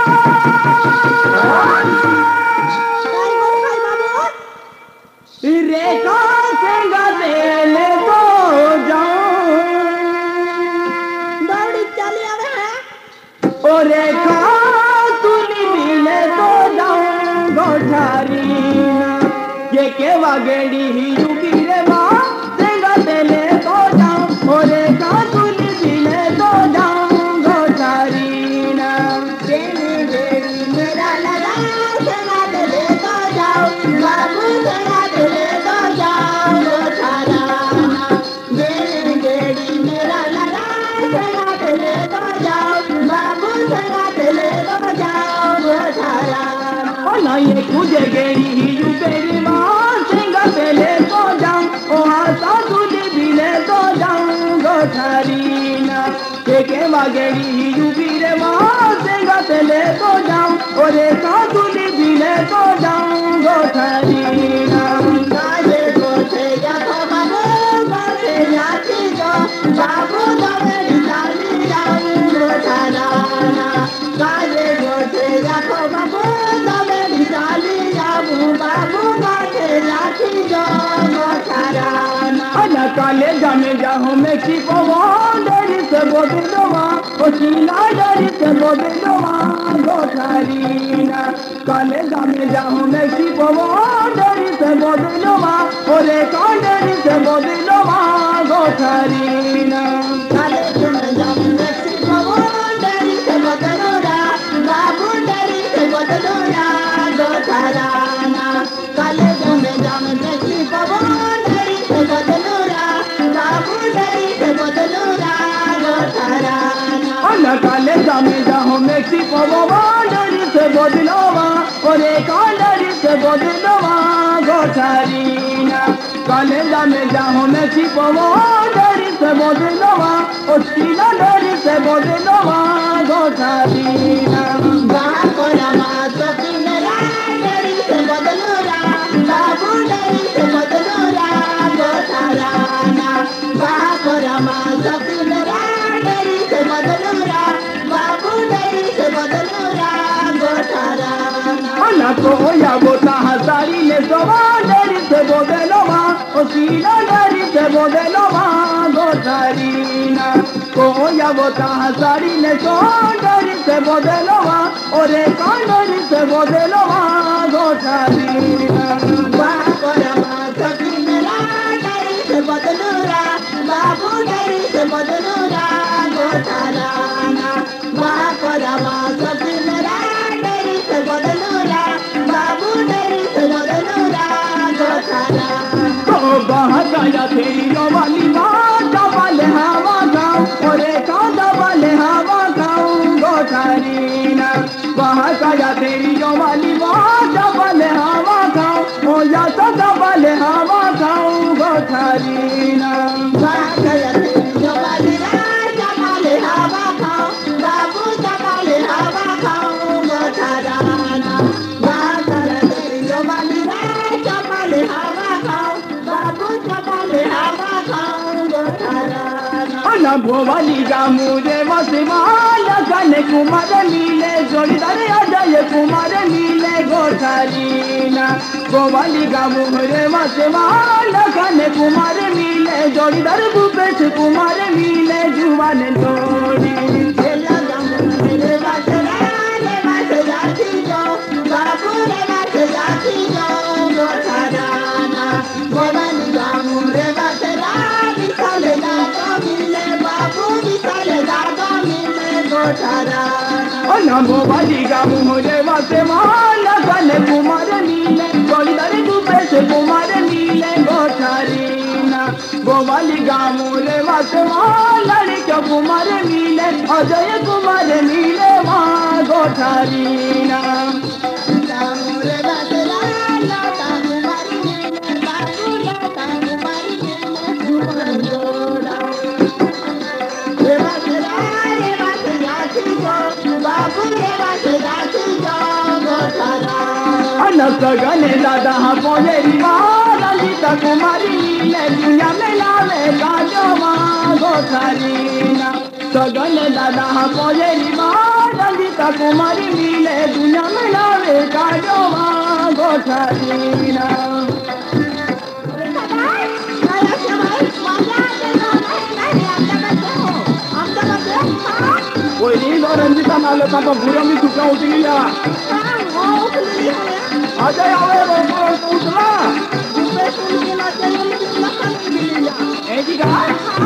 रेखा से गले तो जाऊं दौड़ी चली आवे है ओ रेखा तुनी मिले तो जाऊं गोठारी ये के वागेड़ी ही युगी रे माँ से गले तो जाऊं ओ रेखा तुनी मिले तो जाऊं गोठारी ना तेरी बेड़ी मेरा लगा सेना ले तो जाओ बाबू सेना ले तो जाओ गोठारा तेरी बेड़ी मेरा लगा सेना ले तो जाओ बाबू सेना ले तो जाओ गोठारा ओ ना ये कुजे गेड़ी ही युगेरी माँ से गले तो जाऊं ओ आसा तुनी मिले तो जाऊं गोठारी ना के वागेड़ी ही युगी रे माँ से गले तो जाऊं ओ रेखा तुनी मिले तो जाऊं गोठारी ना काजे गोठे जातो बाबू गोठे जाती जो बाबू दौड़ी चली जाऊं गोठारा काजे गोठे जातो बाबू दौड़ी चली जाऊं बाबू गोठे जाती जो गोठारा अना काले जामे जाऊं मैं छिपवा डरी से बोदलवा ओ सीना डरी से बोदलवा गोठारी ना काले जामे जाऊं मैं छिपवा डरी से बोदलवा ओ रेखा डरी से बोदलवा गोठारी ना काले तुम जाऊं मेक्सी बाबू डरी से बदलूरा बाबू डरी से बदलूरा गोठारा काले तुम जाऊं मेक्सी बाबू डरी से बदलूरा बाबू डरी से बदलूरा गोठारा अना काले जामे जाऊं मैं छिपवा डरी से बोदलवा ओ रेखा डरी से बोदलवा गोठारी ना काले जामे जाऊं मैं छिपवा डरी से बोदलवा ओ सीना डरी से बोदलवा गोठारी ना बाबू रमा सती मेरा डरी से बदलूरा बाबू डरी से बदलूरा गोठारा बाबू रमा सती मेरा डरी से बदलूरा बाबू डरी से बदलूरा गोठारा अना को या बोता हसारी ने सवा डरी से बोदलवा ओ सीना डरी से बोदलवा गोठारी ना को या बोता हसारी ने सवा डरी से बोदलवा ओ रेखा डरी से बोदलवा गोठारी ना बाबू रमा सती मेरा डरी से बदलूरा बाबू डरी से बदलूरा गोठारा बाबू रमा सती मेरा डरी से बदलूरा बाबू डरी से बदलूरा गोठारा तो बहकाया तेरी वाली माँ दबाले हवा गाँव और रेखा दबाले हवा गाँव गोठारी ना बहकाया तेरी वाली माँ दबाले हवा गाँव ओ या तो दबाले हवा गाँव गोठारी ना बाबू जबाले जबाले हवा खाओ बाबू जबाले हवा खाओ गोठारा बाबू जबाले जबाले हवा खाओ बाबू जबाले हवा खाओ गोठारा अना भोवाली गामुरे मसवाल गने कुमार नीले जोड़ीदार अजय कुमार नीले गोठारी ना भोवाली गामुरे मसवाल गने कुमार नीले जोड़ीदार भूपेश कुमार नीले जुवान जोड़ी तेला मेरे बात जाती जो बाबू रे बात जाती जो गोठारा भवानी गामू रे बात विशाल दादा मिले बाबू विशाल दादा मिले गोठारा अना भोवाली गामुरे मसवाल गने कुमार नीले जोड़ीदार भूपेश कुमार नीले गोठारी ना भोवाली गामुरे मसवाल लड़का कुमार नीले अजय कुमार नीले माँ गोठारी ना गामू रे बात लाता कुमारी मिले बाबू लाता कुमारी मिले कुमार जोड़ा रे बात जाती जो बाबू रे बात जाती जो गोठारा अन सगने दादा पोजेरी माँ ललिता कुमारी नीले दुनिया में लावे गाजो माँ गोठारी ना सगने दादा पोजेरी माँ ललिता सीता कुमारी मिले दुनिया में लावे काजो माँ गोठारीना कोई नहीं तो रंजिता नाले का तो बुरा भी चुका उठ गया आजा आवे वो उठला ऐसी का